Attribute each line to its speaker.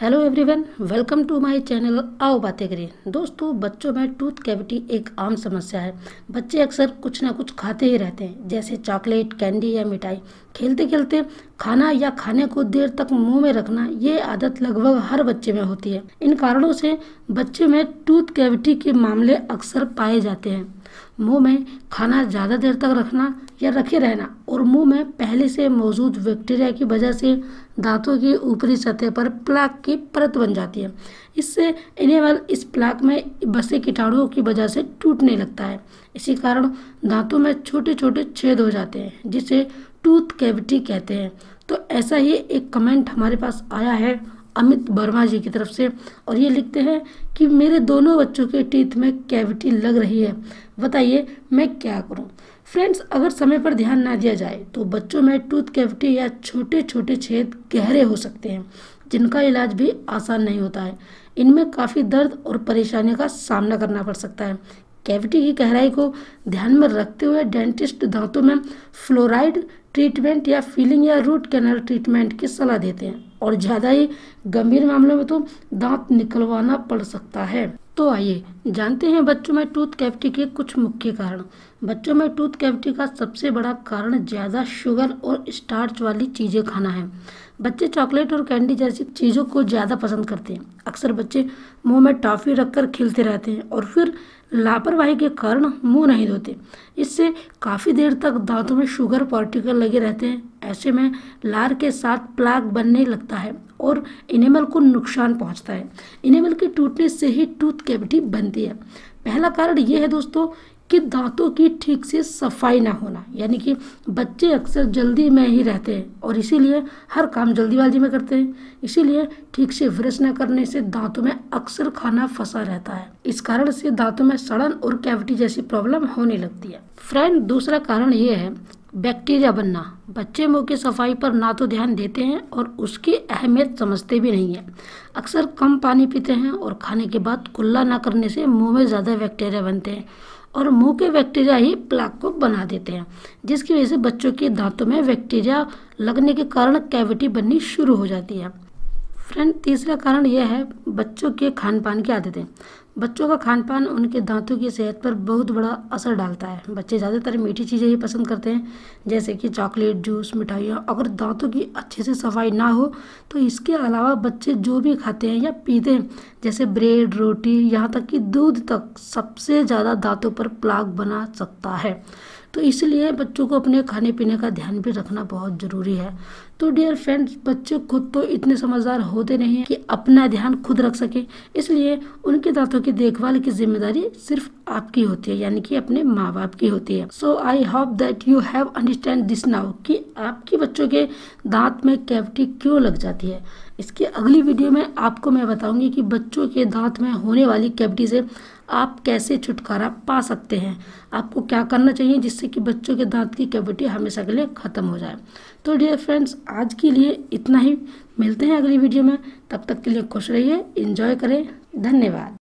Speaker 1: Hello everyone, welcome to my channel. आओ बातें करें। दोस्तों, बच्चों में टूथ कैविटी एक आम समस्या है। बच्चे अक्सर कुछ ना कुछ खाते ही रहते हैं, जैसे चॉकलेट, कैंडी या मिठाई। खेलते खेलते खाना या खाने को देर तक मुंह में रखना, ये आदत लगभग हर बच्चे में होती है। इन कारणों से बच्चे में टूथ कैविटी के मामले अक्सर पाए जाते हैं। मुंह में खाना ज़्यादा देर तक रखना या रखे रहना और मुंह में पहले से मौजूद बैक्टीरिया की वजह से दांतों की ऊपरी सतह पर प्लाक की परत बन जाती है। इससे इनेमल इस प्लाक में बसे कीटाणुओं की वजह से टूटने लगता है। इसी कारण दांतों में छोटे छोटे छेद हो जाते हैं, जिसे टूथ कैविटी कहते हैं। तो ऐसा ही एक कमेंट हमारे पास आया है अमित वर्मा जी की तरफ से, और ये लिखते हैं कि मेरे दोनों बच्चों के टीथ में कैविटी लग रही है, बताइए मैं क्या करूं। फ्रेंड्स, अगर समय पर ध्यान ना दिया जाए तो बच्चों में टूथ कैविटी या छोटे छोटे छेद गहरे हो सकते हैं, जिनका इलाज भी आसान नहीं होता है। इनमें काफ़ी दर्द और परेशानियों का सामना करना पड़ सकता है। कैविटी की गहराई को ध्यान में रखते हुए डेंटिस्ट दांतों में फ्लोराइड ट्रीटमेंट या फिलिंग या रूट कैनाल ट्रीटमेंट की सलाह देते हैं, और ज़्यादा ही गंभीर मामलों में तो दांत निकलवाना पड़ सकता है। तो आइए जानते हैं बच्चों में टूथ कैविटी के कुछ मुख्य कारण। बच्चों में टूथ कैविटी का सबसे बड़ा कारण ज़्यादा शुगर और स्टार्च वाली चीज़ें खाना है। बच्चे चॉकलेट और कैंडी जैसी चीज़ों को ज़्यादा पसंद करते हैं। अक्सर बच्चे मुंह में टॉफ़ी रखकर खेलते रहते हैं और फिर लापरवाही के कारण मुंह नहीं धोते। इससे काफ़ी देर तक दांतों में शुगर पार्टिकल लगे रहते हैं। ऐसे में लार के साथ प्लाक बनने लगता है और इनेमल को नुकसान पहुंचता है। इनेमल के टूटने से ही टूथ कैविटी बनती है। पहला कारण ये है दोस्तों कि दांतों की ठीक से सफाई ना होना, यानी कि बच्चे अक्सर जल्दी में ही रहते हैं और इसीलिए हर काम जल्दीबाजी में करते हैं। इसीलिए ठीक से ब्रश न करने से दांतों में अक्सर खाना फंसा रहता है। इस कारण से दांतों में सड़न और कैविटी जैसी प्रॉब्लम होने लगती है। फ्रेंड, दूसरा कारण ये है बैक्टीरिया बनना। बच्चे मुंह की सफाई पर ना तो ध्यान देते हैं और उसकी अहमियत समझते भी नहीं है। अक्सर कम पानी पीते हैं और खाने के बाद कुल्ला ना करने से मुंह में ज़्यादा बैक्टीरिया बनते हैं और मुंह के बैक्टीरिया ही प्लाक को बना देते हैं, जिसकी वजह से बच्चों के दांतों में बैक्टीरिया लगने के कारण कैविटी बननी शुरू हो जाती है। फ्रेंड, तीसरा कारण यह है बच्चों के खान पान की आदतें। बच्चों का खान पान उनके दांतों की सेहत पर बहुत बड़ा असर डालता है। बच्चे ज़्यादातर मीठी चीज़ें ही पसंद करते हैं, जैसे कि चॉकलेट, जूस, मिठाइयाँ। अगर दांतों की अच्छे से सफाई ना हो तो इसके अलावा बच्चे जो भी खाते हैं या पीते हैं, जैसे ब्रेड, रोटी, यहाँ तक कि दूध तक, सबसे ज़्यादा दांतों पर प्लाक बना सकता है। तो इसलिए बच्चों को अपने खाने पीने का ध्यान भी रखना बहुत ज़रूरी है। तो डियर फ्रेंड्स, बच्चे खुद तो इतने समझदार होते नहीं हैं कि अपना ध्यान खुद रख सके, इसलिए उनके दांतों की देखभाल की जिम्मेदारी सिर्फ आपकी होती है, यानी कि अपने माँ बाप की होती है। So I hope that you have understand this now कि आपके बच्चों के दांत में कैविटी क्यों लग जाती है। इसकी अगली वीडियो में आपको मैं बताऊंगी कि बच्चों के दांत में होने वाली कैविटी से आप कैसे छुटकारा पा सकते हैं। आपको क्या करना चाहिए जिससे कि बच्चों के दांत की कैविटी हमेशा के लिए ख़त्म हो जाए। तो डियर फ्रेंड्स, आज के लिए इतना ही। मिलते हैं अगली वीडियो में। तब तक के लिए खुश रहिए, एंजॉय करें। धन्यवाद।